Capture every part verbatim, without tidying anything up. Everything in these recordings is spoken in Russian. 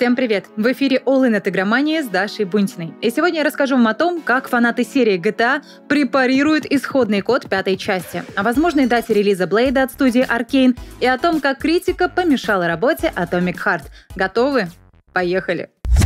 Всем привет! В эфире All In от Игромании с Дашей Бунтиной. И сегодня я расскажу вам о том, как фанаты серии джи ти эй препарируют исходный код пятой части, о возможной дате релиза Блейда от студии Arkane и о том, как критика помешала работе Atomic Heart. Готовы? Поехали!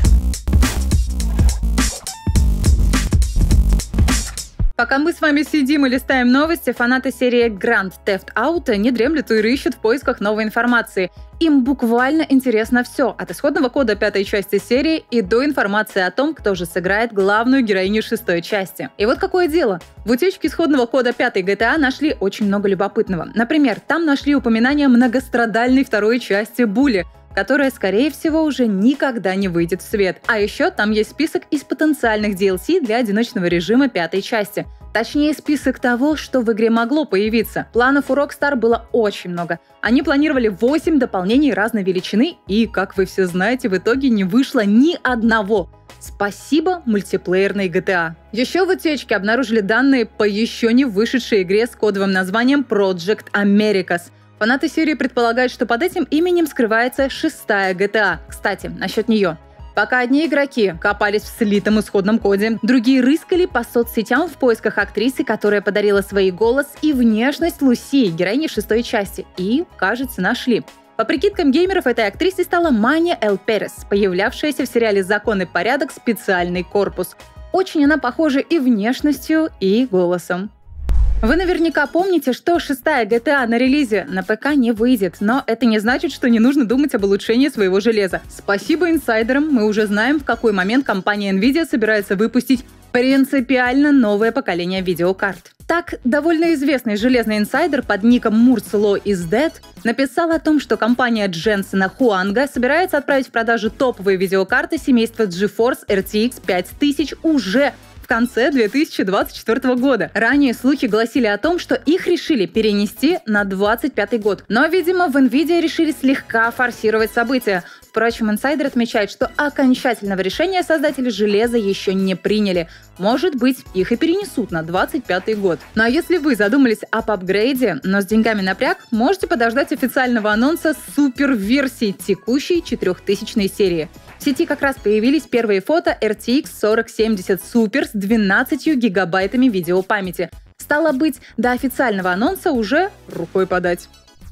Пока мы с вами сидим и листаем новости, фанаты серии Grand Theft Auto не дремлют и рыщут в поисках новой информации. Им буквально интересно все, от исходного кода пятой части серии и до информации о том, кто же сыграет главную героиню шестой части. И вот какое дело. В утечке исходного кода пятой джи ти эй нашли очень много любопытного. Например, там нашли упоминание многострадальной второй части Булли, которая, скорее всего, уже никогда не выйдет в свет. А еще там есть список из потенциальных ди эл си для одиночного режима пятой части. Точнее, список того, что в игре могло появиться. Планов у Rockstar было очень много. Они планировали восемь дополнений разной величины, и, как вы все знаете, в итоге не вышло ни одного. Спасибо мультиплеерной джи ти эй. Еще в утечке обнаружили данные по еще не вышедшей игре с кодовым названием Project Americas. Фанаты серии предполагают, что под этим именем скрывается шестая джи ти эй. Кстати, насчет нее. Пока одни игроки копались в слитом исходном коде, другие рыскали по соцсетям в поисках актрисы, которая подарила свой голос и внешность Лусии, героини шестой части. И, кажется, нашли. По прикидкам геймеров, этой актрисой стала Маня Эл Перес, появлявшаяся в сериале «Закон и порядок. Специальный корпус». Очень она похожа и внешностью, и голосом. Вы наверняка помните, что шестая джи ти эй на релизе на ПК не выйдет, но это не значит, что не нужно думать об улучшении своего железа. Спасибо инсайдерам, мы уже знаем, в какой момент компания Nvidia собирается выпустить принципиально новое поколение видеокарт. Так, довольно известный железный инсайдер под ником Murcielaw is Dead написал о том, что компания Дженсена Хуанга собирается отправить в продажу топовые видеокарты семейства GeForce эр ти экс пять тысяч уже в конце две тысячи двадцать четвёртого года. Ранее слухи гласили о том, что их решили перенести на двадцать пятый год. Но, видимо, в Nvidia решили слегка форсировать события. Впрочем, инсайдер отмечает, что окончательного решения создатели железа еще не приняли. Может быть, их и перенесут на двадцать пятый год. Ну а если вы задумались об апгрейде, но с деньгами напряг, можете подождать официального анонса супер-версии текущей четырехтысячной серии. В сети как раз появились первые фото эр ти экс сорок семьдесят Super с двенадцатью гигабайтами видеопамяти. Стало быть, до официального анонса уже рукой подать.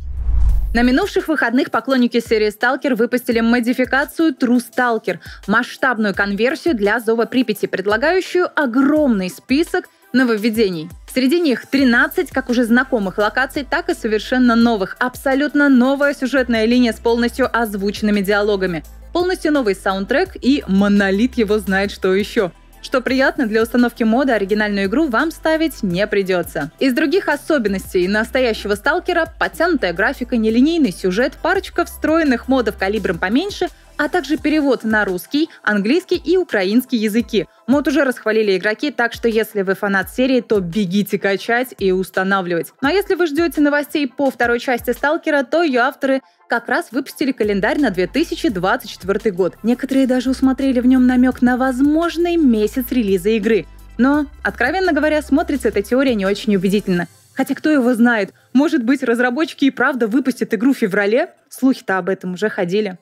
На минувших выходных поклонники серии Stalker выпустили модификацию True Stalker, масштабную конверсию для Зова Припяти, предлагающую огромный список нововведений. Среди них тринадцать как уже знакомых локаций, так и совершенно новых. Абсолютно новая сюжетная линия с полностью озвученными диалогами. Полностью новый саундтрек и монолит его знает что еще. Что приятно, для установки мода оригинальную игру вам ставить не придется. Из других особенностей настоящего сталкера — подтянутая графика, нелинейный сюжет, парочка встроенных модов калибром поменьше, а также перевод на русский, английский и украинский языки. Мод уже расхвалили игроки, так что если вы фанат серии, то бегите качать и устанавливать. Ну а если вы ждете новостей по второй части Сталкера, то ее авторы как раз выпустили календарь на две тысячи двадцать четвёртый год. Некоторые даже усмотрели в нем намек на возможный месяц релиза игры. Но, откровенно говоря, смотрится эта теория не очень убедительно. Хотя кто его знает, может быть, разработчики и правда выпустят игру в феврале? Слухи-то об этом уже ходили.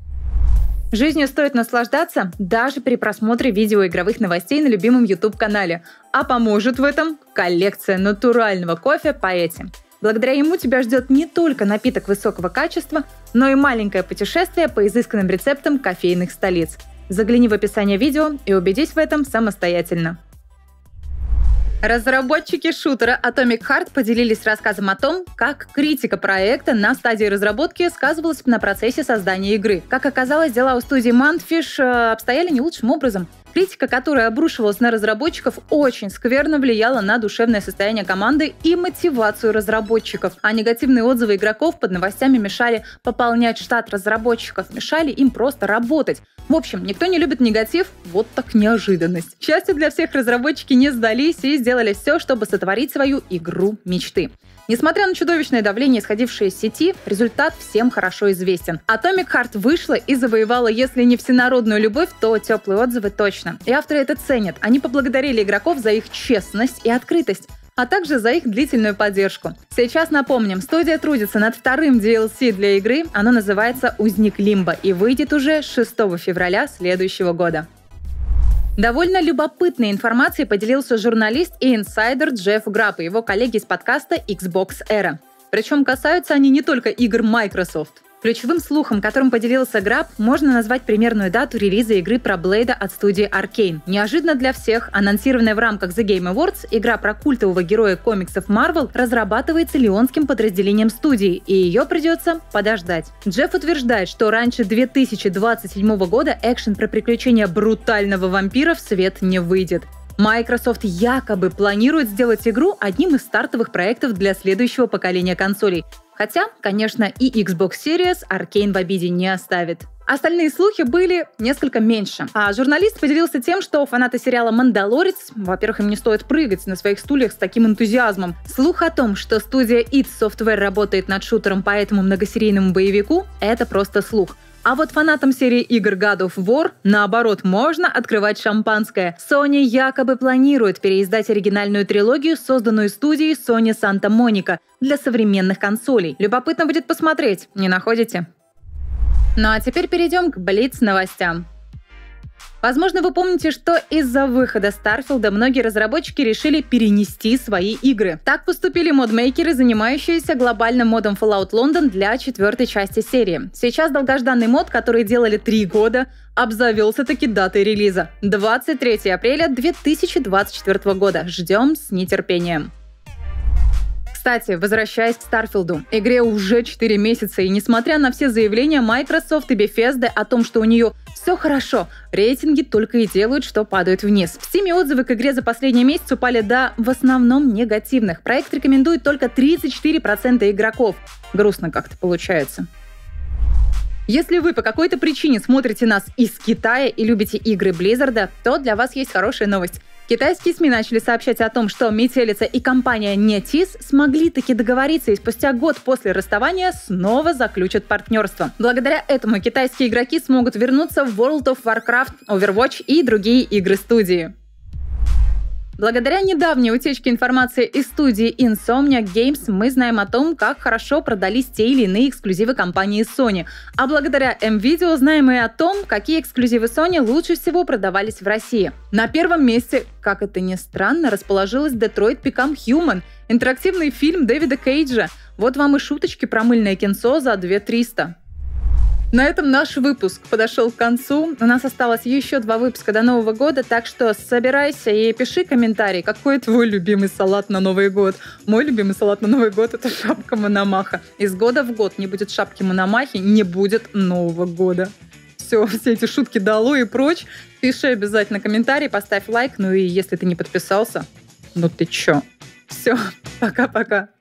Жизнью стоит наслаждаться даже при просмотре видеоигровых новостей на любимом YouTube-канале. А поможет в этом коллекция натурального кофе Поэти. Благодаря ему тебя ждет не только напиток высокого качества, но и маленькое путешествие по изысканным рецептам кофейных столиц. Загляни в описание видео и убедись в этом самостоятельно. Разработчики шутера Atomic Heart поделились рассказом о том, как критика проекта на стадии разработки сказывалась на процессе создания игры. Как оказалось, дела у студии Mantfish э, обстояли не лучшим образом. Критика, которая обрушивалась на разработчиков, очень скверно влияла на душевное состояние команды и мотивацию разработчиков. А негативные отзывы игроков под новостями мешали пополнять штат разработчиков, мешали им просто работать. В общем, никто не любит негатив, вот так неожиданность. К счастью для всех, разработчики не сдались и сделали все, чтобы сотворить свою игру мечты. Несмотря на чудовищное давление, исходившее из сети, результат всем хорошо известен. Atomic Heart вышла и завоевала, если не всенародную любовь, то теплые отзывы точно. И авторы это ценят. Они поблагодарили игроков за их честность и открытость. а также за их длительную поддержку. Сейчас напомним, студия трудится над вторым ди эл си для игры, оно называется «Узник Лимбо» и выйдет уже шестого февраля следующего года. Довольно любопытной информацией поделился журналист и инсайдер Джефф Граб и его коллеги из подкаста Xbox Era. Причем касаются они не только игр Microsoft. Ключевым слухом, которым поделился Граб, можно назвать примерную дату релиза игры про Блейда от студии Arkane. Неожиданно для всех, анонсированная в рамках The Game Awards, игра про культового героя комиксов Marvel разрабатывается лионским подразделением студии, и ее придется подождать. Джефф утверждает, что раньше две тысячи двадцать седьмого года экшен про приключения брутального вампира в свет не выйдет. Microsoft якобы планирует сделать игру одним из стартовых проектов для следующего поколения консолей. Хотя, конечно, и Xbox Series Arkane в обиде не оставит. Остальные слухи были несколько меньше. А журналист поделился тем, что фанаты сериала «Мандалорец», во-первых, им не стоит прыгать на своих стульях с таким энтузиазмом. Слух о том, что студия id Software работает над шутером по этому многосерийному боевику, это просто слух. А вот фанатам серии игр God of War, наоборот, можно открывать шампанское. Sony якобы планирует переиздать оригинальную трилогию, созданную студией Sony Santa Monica, для современных консолей. Любопытно будет посмотреть, не находите? Ну а теперь перейдем к Блиц-новостям. Возможно, вы помните, что из-за выхода Старфилда многие разработчики решили перенести свои игры. Так поступили модмейкеры, занимающиеся глобальным модом Fallout London для четвертой части серии. Сейчас долгожданный мод, который делали три года, обзавелся-таки датой релиза – двадцать третьего апреля две тысячи двадцать четвёртого года. Ждем с нетерпением. Кстати, возвращаясь к Старфилду, игре уже четыре месяца, и несмотря на все заявления Microsoft и Bethesda о том, что у нее все хорошо, рейтинги только и делают, что падают вниз. В Steam отзывы к игре за последний месяц упали до, в основном, негативных. Проект рекомендует только тридцать четыре процента игроков. Грустно как-то получается. Если вы по какой-то причине смотрите нас из Китая и любите игры Blizzard, то для вас есть хорошая новость. Китайские СМИ начали сообщать о том, что Метелица и компания NetEase смогли таки договориться и спустя год после расставания снова заключат партнерство. Благодаря этому китайские игроки смогут вернуться в World of Warcraft, Overwatch и другие игры студии. Благодаря недавней утечке информации из студии Insomniac Games мы знаем о том, как хорошо продались те или иные эксклюзивы компании Sony. А благодаря M-Video знаем и о том, какие эксклюзивы Sony лучше всего продавались в России. На первом месте, как это ни странно, расположилась Detroit Become Human, интерактивный фильм Дэвида Кейджа. Вот вам и шуточки про мыльное кинцо за две тысячи триста. На этом наш выпуск подошел к концу. У нас осталось еще два выпуска до Нового года, так что собирайся и пиши комментарий, какой твой любимый салат на Новый год. Мой любимый салат на Новый год – это шапка Мономаха. Из года в год не будет шапки Мономахи, не будет Нового года. Все, все эти шутки долой и прочь. Пиши обязательно комментарий, поставь лайк. Ну и если ты не подписался, ну ты чё? Все, пока-пока.